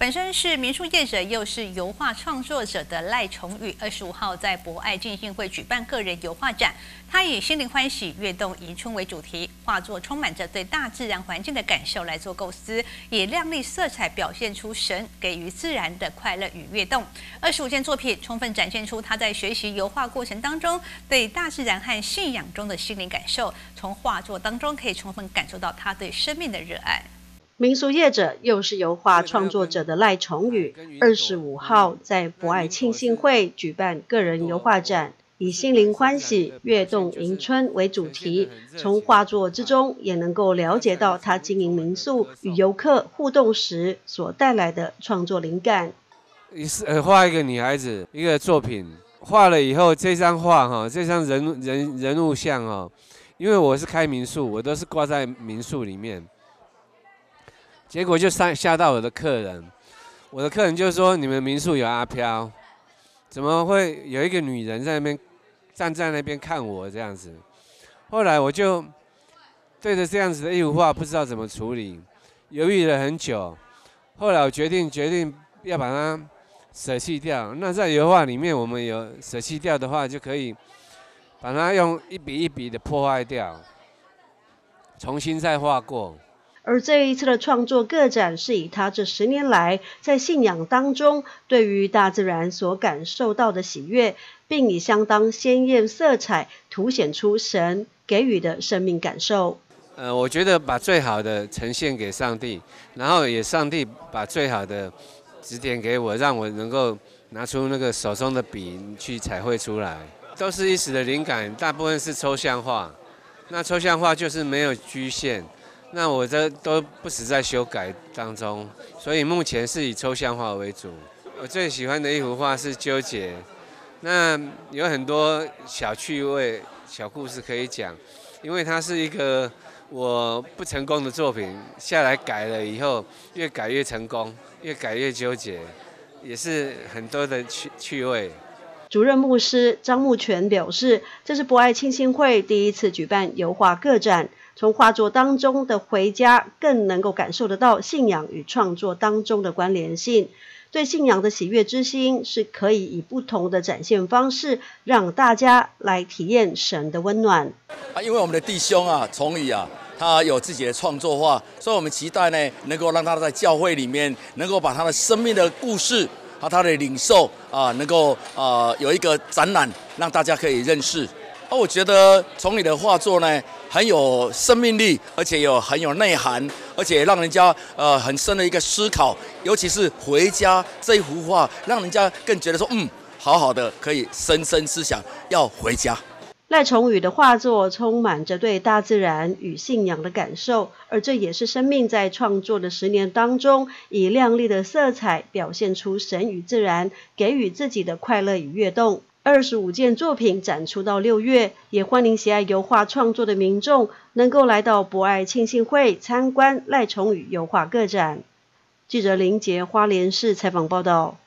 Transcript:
本身是民宿业者，又是油画创作者的赖崇宇，25号在博爱浸信会举办个人油画展。他以心灵欢喜、跃动迎春为主题，画作充满着对大自然环境的感受来做构思，以亮丽色彩表现出神给予自然的快乐与跃动。25件作品充分展现出他在学习油画过程当中对大自然和信仰中的心灵感受，从画作当中可以充分感受到他对生命的热爱。 民俗业者又是油画创作者的赖崇宇，25号在博爱庆信会举办个人油画展，以心灵欢喜、跃动迎春为主题，从画作之中也能够了解到他经营民宿与游客互动时所带来的创作灵感。 画一个女孩子，一个作品画了以后，这张画这张人物像因为我是开民宿，我都是挂在民宿里面。结果就吓到我的客人，我的客人就说：“你们民宿有阿飘，怎么会有一个女人在那边站在那边看我这样子？”后来我就对着这样子的一幅画不知道怎么处理，犹豫了很久。后来我决定要把它舍弃掉。那在油画里面，我们有舍弃掉的话，就可以把它用一笔一笔的破坏掉，重新再画过。 而这一次的创作个展是以他这10年来在信仰当中对于大自然所感受到的喜悦，并以相当鲜艳色彩凸显出神给予的生命感受。 我觉得把最好的呈现给上帝，然后也上帝把最好的指点给我，让我能够拿出那个手中的笔去彩绘出来，都是一时的灵感，大部分是抽象画。那抽象画就是没有局限。那我这都不时在修改当中，所以目前是以抽象画为主。我最喜欢的一幅画是纠结，那有很多小趣味、小故事可以讲，因为它是一个我不成功的作品，下来改了以后，越改越成功，越改越纠结，也是很多的趣味。 主任牧师张木全表示，这是博爱庆信会第一次举办油画个展，从画作当中的回家更能够感受得到信仰与创作当中的关联性。对信仰的喜悦之心是可以以不同的展现方式让大家来体验神的温暖。 因为我们的弟兄崇宇他有自己的创作画，所以我们期待呢能够让他在教会里面能够把他的生命的故事他的领受能够有一个展览让大家可以认识。我觉得崇宇的画作呢很有生命力，而且很有内涵，而且让人家很深的一个思考，尤其是回家这一幅画，让人家更觉得说好好的可以深深思想要回家。 赖崇宇的画作充满着对大自然与信仰的感受，而这也是生命在创作的10年当中，以亮丽的色彩表现出神与自然给予自己的快乐与跃动。25件作品展出到6月，也欢迎喜爱油画创作的民众能够来到博爱庆信会参观赖崇宇油画个展。记者林杰花莲市采访报道。